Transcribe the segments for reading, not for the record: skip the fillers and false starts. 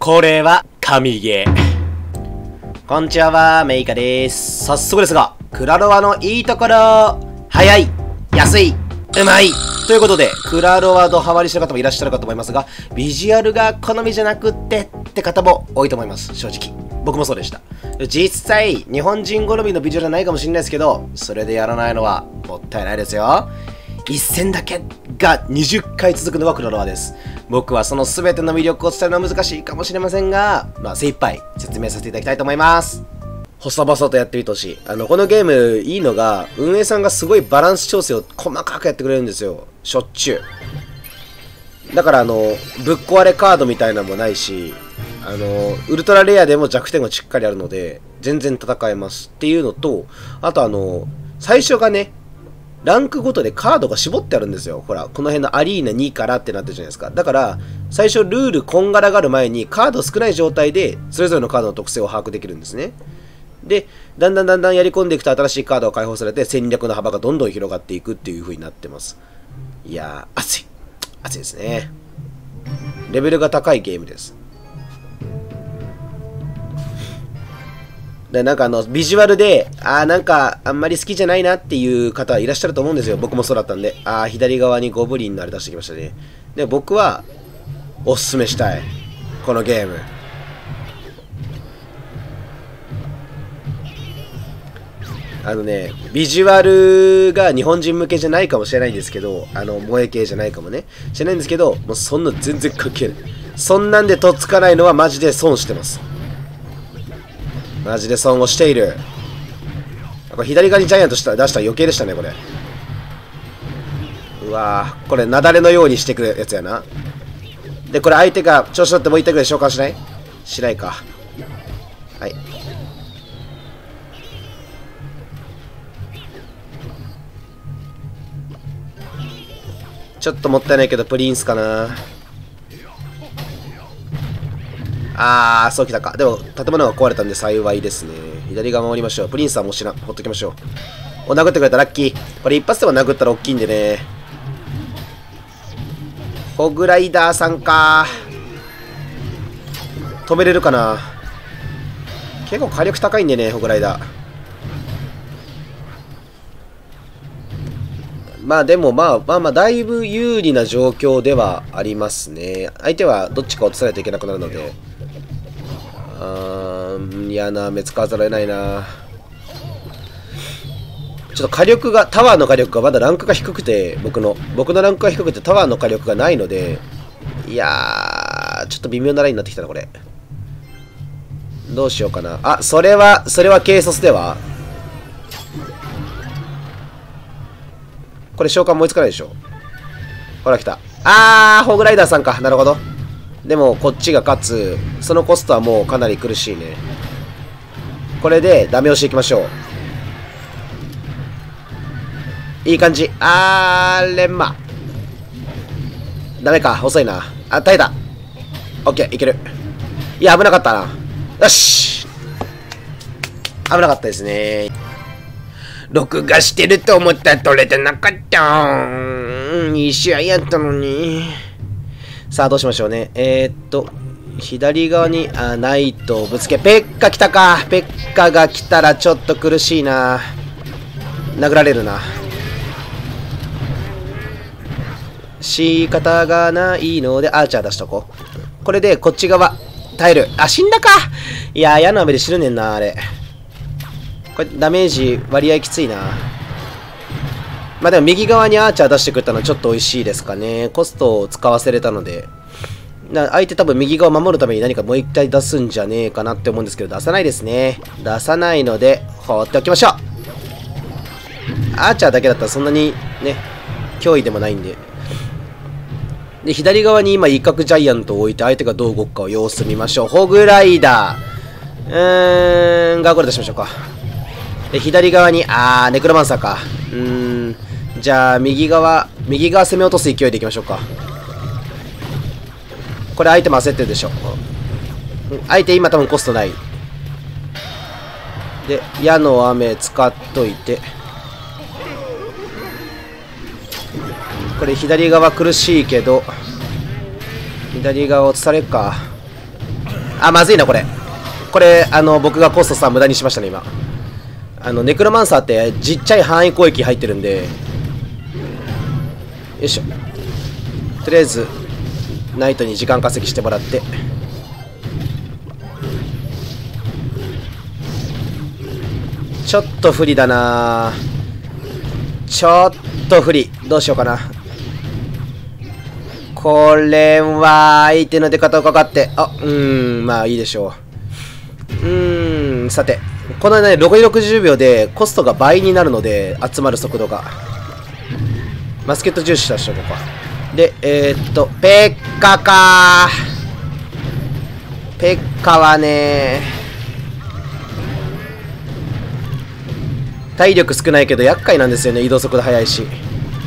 これは神ゲー。こんにちは、メイカです。早速ですが、クラロワのいいところ、早い、安い、うまいということで、クラロワドハマりしてる方もいらっしゃるかと思いますが、ビジュアルが好みじゃなくって方も多いと思います、正直。僕もそうでした。実際、日本人好みのビジュアルはないかもしれないですけど、それでやらないのはもったいないですよ。一戦だけが20回続くのはクラロワです。僕はその全ての魅力を伝えるのは難しいかもしれませんが、精一杯説明させていただきたいと思います。細々とやってみてほしい。このゲームいいのが、運営さんがすごいバランス調整を細かくやってくれるんですよ。しょっちゅう。だからぶっ壊れカードみたいなのもないし、ウルトラレアでも弱点がしっかりあるので、全然戦えますっていうのと、あと最初がね、ランクごとでカードが絞ってあるんですよ。ほら、この辺のアリーナ2からってなってるじゃないですか。だから、最初ルールこんがらがる前にカード少ない状態で、それぞれのカードの特性を把握できるんですね。で、だんだんやり込んでいくと新しいカードが解放されて、戦略の幅がどんどん広がっていくっていう風になってます。いやー、熱い。熱いですね。レベルが高いゲームです。でなんかビジュアルで、なんかあんまり好きじゃないなっていう方はいらっしゃると思うんですよ。僕もそうだったんで。左側にゴブリンのあれ出してきましたね。で、僕は、おすすめしたい。このゲーム。ビジュアルが日本人向けじゃないかもしれないんですけど、萌え系じゃないかもね。しれないんですけど、もうそんな全然関係ない。そんなんでとっつかないのはマジで損してます。マジで損をしている。これ左側にジャイアント出したら余計でしたね、これ。うわー、これ雪崩のようにしてくるやつやな。で、これ相手が調子乗ってもう一択で召喚しない？しないか。はい。ちょっともったいないけど、プリンスかな。そうきたか。でも、建物が壊れたんで幸いですね。左側守りましょう。プリンスはもうほっときましょう。殴ってくれたラッキー。これ一発でも殴ったら大きいんでね。ホグライダーさんか。止めれるかな。結構火力高いんでね、ホグライダー。でもだいぶ有利な状況ではありますね。相手はどっちか落とさないといけなくなるので。嫌な目使わざるを得ないな。ちょっと火力が、タワーの火力がまだランクが低くて、僕のランクが低くてタワーの火力がないので、いやー、ちょっと微妙なラインになってきたな、これ。どうしようかな。それは軽率では。これ召喚追いつかないでしょ。ほら来た。ホグライダーさんか。なるほど。でもこっちが勝つ。そのコストはもうかなり苦しいね。これでダメ押しいきましょう。いい感じ。レンマ。ダメか。遅いな。耐えた。オッケー、いける。いや、危なかったな。よし。危なかったですね。録画してると思ったら撮れてなかった。いい試合やったのに。さあ、どうしましょうね。左側に、ナイトをぶつけ、ペッカ来たか。ペッカが来たらちょっと苦しいな。殴られるな。仕方がないので、アーチャー出しとこう。これで、こっち側、耐える。死んだか。いや、矢の雨で死ぬねんな、あれ。これ、ダメージ割合きついな。でも右側にアーチャー出してくれたのはちょっと美味しいですかね。コストを使わせれたので。相手多分右側を守るために何かもう一回出すんじゃねえかなって思うんですけど、出さないですね。出さないので、放っておきましょう。アーチャーだけだったらそんなにね、脅威でもないんで。で、左側に今、威嚇ジャイアントを置いて相手がどう動くかを様子見ましょう。ホグライダー。ガーゴル出しましょうか。で、左側に、ネクロマンサーか。じゃあ、右側攻め落とす勢いでいきましょうか。これ相手も焦ってるでしょ。相手今多分コストない。で、矢の雨使っといて。これ左側苦しいけど、左側落とされるか。 あ、まずいな、これ。これ、僕がコストさん無駄にしましたね、今。ネクロマンサーってちっちゃい範囲攻撃入ってるんで。よいしょ。とりあえず、ナイトに時間稼ぎしてもらって。ちょっと不利だな。ちょっと不利。どうしようかな。これは、相手の出方をかかって、まあいいでしょう。さて、このね、残り60秒でコストが倍になるので、集まる速度が。バスケット重視出しとこうか。で、ペッカかー。ペッカはね、体力少ないけど厄介なんですよね、移動速度速いし。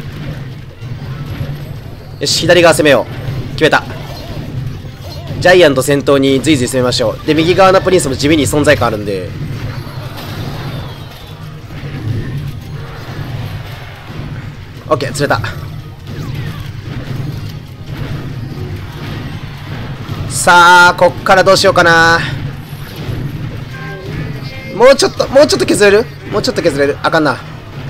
よし、左側攻めよう。決めた。ジャイアント先頭にずいずい攻めましょう。で、右側のプリンスも地味に存在感あるんで。オッケー、釣れた。さあ、こっからどうしようかな。もうちょっと削れる？もうちょっと削れる？あかんな。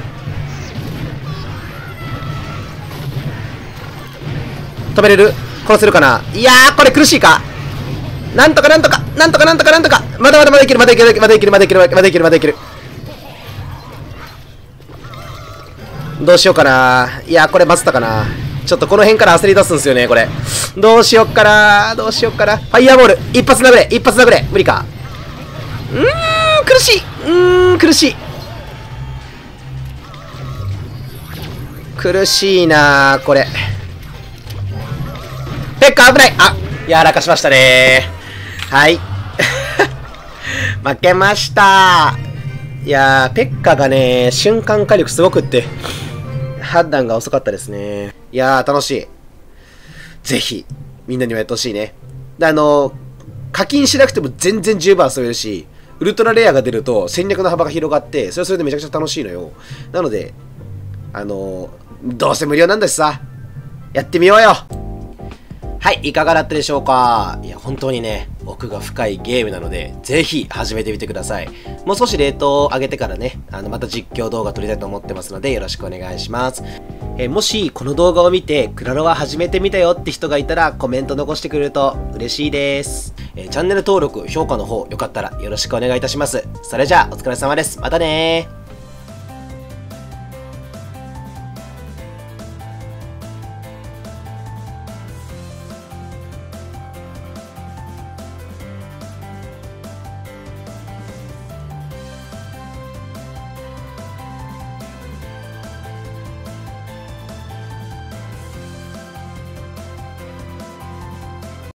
止めれる？殺せるかな。いやー、これ苦しいか。なんとか。まだいける。どうしようかな。いやー、これ待ったかな。ちょっとこの辺から焦り出すんですよね、これ。どうしよっかな。ファイヤーボール。一発殴れ。無理か。苦しい。苦しいなー、これ。ペッカ危ない。やらかしましたねー。はい。負けました。いやー、ペッカがね、瞬間火力すごくって、判断が遅かったですね。いやー、楽しい。ぜひ、みんなにもやってほしいね。で、課金しなくても全然10番遊べるし、ウルトラレアが出ると戦略の幅が広がって、それはそれでめちゃくちゃ楽しいのよ。なので、どうせ無料なんだしさ、やってみようよ。はい、いかがだったでしょうか。いや、本当にね、奥が深いゲームなので、ぜひ始めてみてください。もう少しレートを上げてからね、また実況動画撮りたいと思ってますので、よろしくお願いします。もし、この動画を見て、クラロワ始めてみたよって人がいたら、コメント残してくれると嬉しいです。チャンネル登録、評価の方、よかったらよろしくお願いいたします。それじゃあ、お疲れ様です。またねー。